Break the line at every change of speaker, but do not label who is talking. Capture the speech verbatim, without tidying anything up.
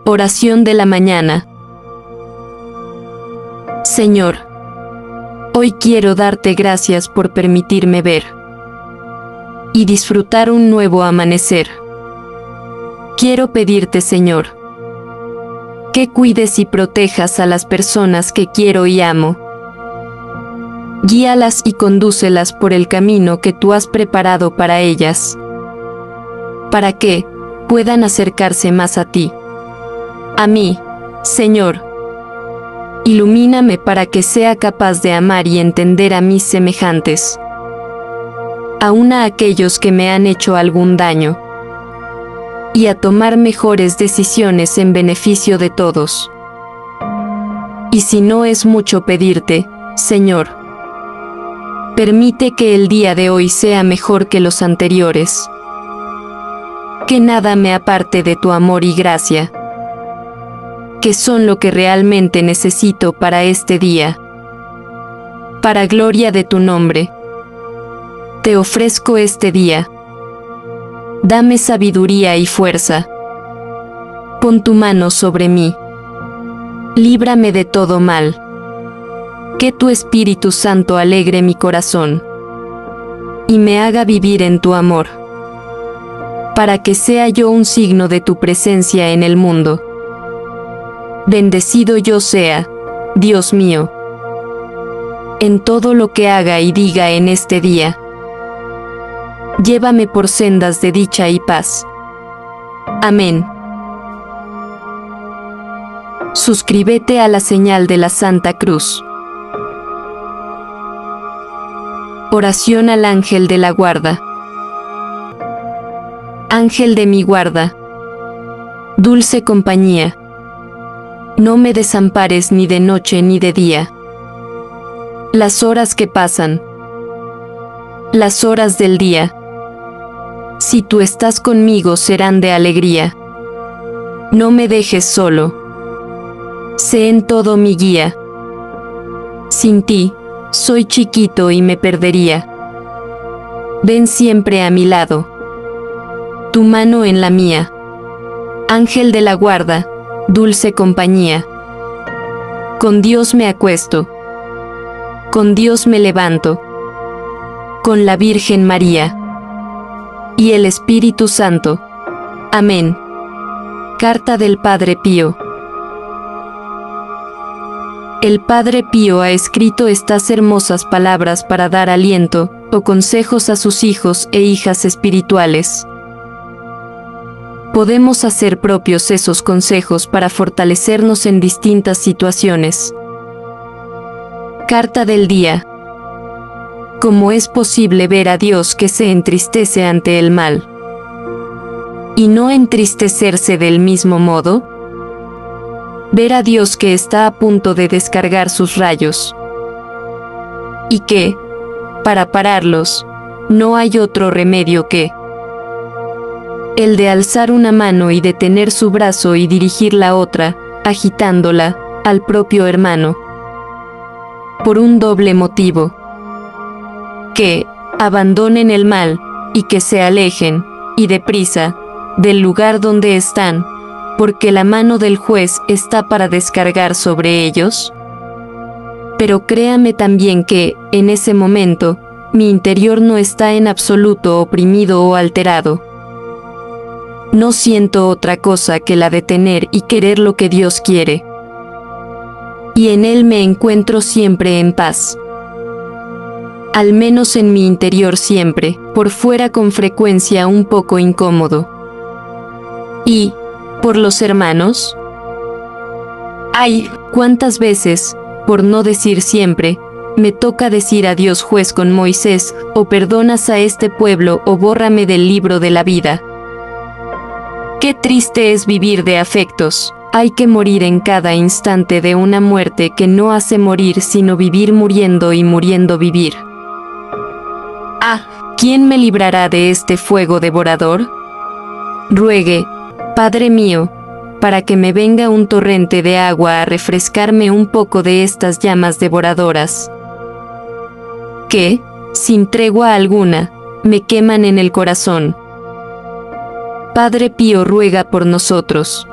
Oración de la mañana. Señor, hoy quiero darte gracias por permitirme ver y disfrutar un nuevo amanecer. Quiero pedirte, Señor, que cuides y protejas a las personas que quiero y amo. Guíalas y condúcelas por el camino que tú has preparado para ellas, para que puedan acercarse más a ti. A mí, Señor, ilumíname para que sea capaz de amar y entender a mis semejantes, aun a aquellos que me han hecho algún daño, y a tomar mejores decisiones en beneficio de todos. Y si no es mucho pedirte, Señor, permite que el día de hoy sea mejor que los anteriores, que nada me aparte de tu amor y gracia, que son lo que realmente necesito para este día. Para gloria de tu nombre, te ofrezco este día. Dame sabiduría y fuerza. Pon tu mano sobre mí. Líbrame de todo mal. Que tu Espíritu Santo alegre mi corazón y me haga vivir en tu amor, para que sea yo un signo de tu presencia en el mundo. Bendecido yo sea, Dios mío, en todo lo que haga y diga en este día. Llévame por sendas de dicha y paz. Amén. Suscríbete a la señal de la Santa Cruz. Oración al ángel de la guarda. Ángel de mi guarda, dulce compañía, no me desampares ni de noche ni de día. Las horas que pasan, las horas del día, si tú estás conmigo serán de alegría. No me dejes solo, sé en todo mi guía. Sin ti, soy chiquito y me perdería. Ven siempre a mi lado, tu mano en la mía. Ángel de la guarda, dulce compañía. Con Dios me acuesto, con Dios me levanto, con la Virgen María y el Espíritu Santo. Amén. Carta del Padre Pío. El Padre Pío ha escrito estas hermosas palabras para dar aliento o consejos a sus hijos e hijas espirituales. Podemos hacer propios esos consejos para fortalecernos en distintas situaciones. Carta del día. ¿Cómo es posible ver a Dios que se entristece ante el mal y no entristecerse del mismo modo? Ver a Dios que está a punto de descargar sus rayos y que, para pararlos, no hay otro remedio que el de alzar una mano y detener su brazo y dirigir la otra, agitándola, al propio hermano. Por un doble motivo: que abandonen el mal y que se alejen, y deprisa, del lugar donde están, porque la mano del juez está para descargar sobre ellos. Pero créame también que, en ese momento, mi interior no está en absoluto oprimido o alterado. No siento otra cosa que la de tener y querer lo que Dios quiere. Y en Él me encuentro siempre en paz. Al menos en mi interior siempre, por fuera con frecuencia un poco incómodo. Y, por los hermanos, ay, cuántas veces, por no decir siempre, me toca decir a Dios juez con Moisés, o perdonas a este pueblo o bórrame del libro de la vida. Qué triste es vivir de afectos. Hay que morir en cada instante de una muerte que no hace morir sino vivir muriendo y muriendo vivir. Ah, ¿quién me librará de este fuego devorador? Ruegue, Padre mío, para que me venga un torrente de agua a refrescarme un poco de estas llamas devoradoras, que, sin tregua alguna, me queman en el corazón. Padre Pío ruega por nosotros.